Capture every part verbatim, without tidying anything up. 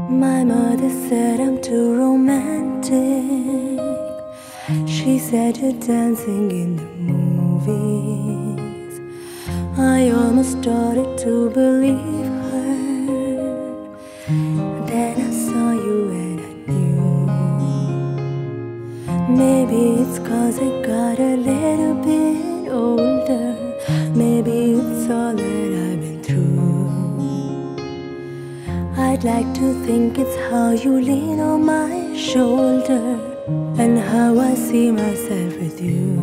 My mother said I'm too romantic. She said you're dancing in the movies. I almost started to believe her. Then I saw you and I knew. Maybe it's cause I got a little bit older. Maybe it's all that I've been through. I'd like to think it's how you lean on my shoulder and how I see myself with you.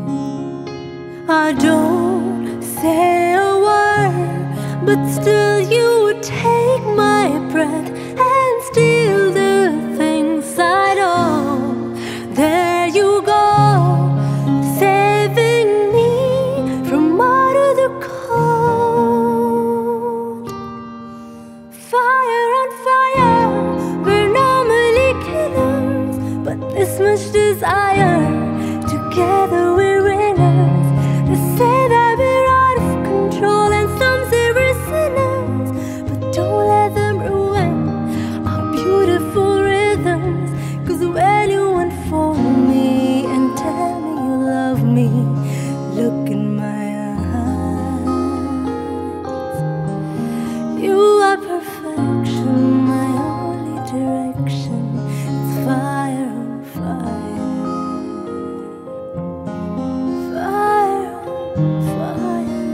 I don't say a word, but still you take my breath and steal the things I know. There you go, saving me from out of the cold. Fire on fire, we're normally killers, but this much desire, together we're winners. They say that we're out of control and some say we're sinners, but don't let them ruin our beautiful rhythms. Cause when you unfold me and tell me you love me, look in my eyes. You are perfection, my only direction. It's fire on fire, fire on fire.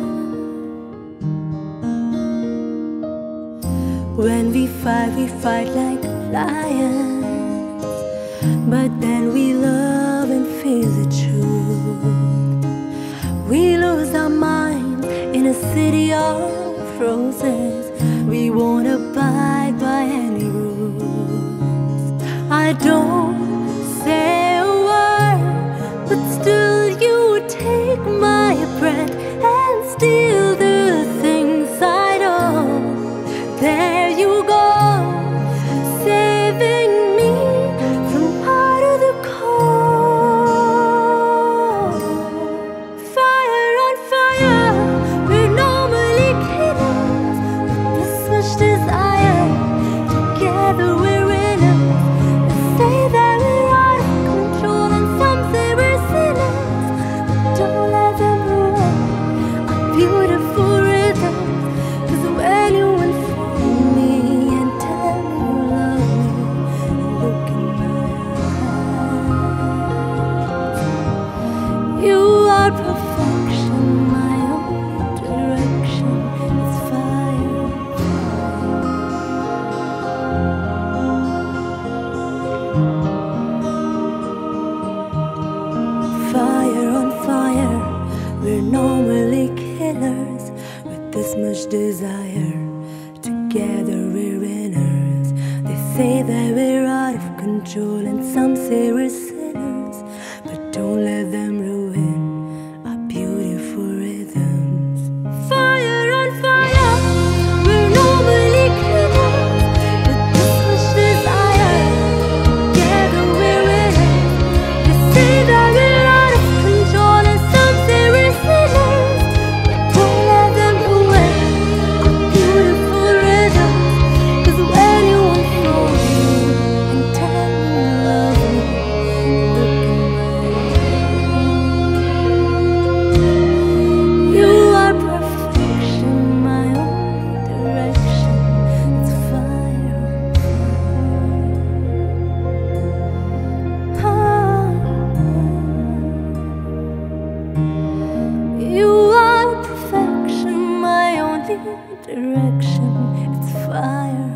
When we fight, we fight like lions, but then we love and feel the truth. We lose our minds in a city of roses. We won't abide by any rules. I don't say a word, but still you take my breath and steal the things I know. There you go, saving me from out of the cold. Fire on fire, we're normally killers, with this much desire, together we're winners. They say that we're out of control and some say we're sinners, but don't let them ruin our beautiful rhythms. Cause when you unfold me and tell me you love me, look in my eyes. You are perfection, my only direction. It's fire, fire on fire. We're normally killers with this much desire. Together we're winners. They say that we're out of control and some say we're sinners, but don't let them ruin our beautiful rhythms. Fire on fire, we're normally killers with this much desire. Together we're winners. They say that we're out of control and some say we're sinners, but don't let them ruin our beautiful rhythms. Cause when you unfold me and tell me you love me, look in my eyes. You are perfection, my only direction. It's fire on fire. You are perfection, my only direction. It's fire.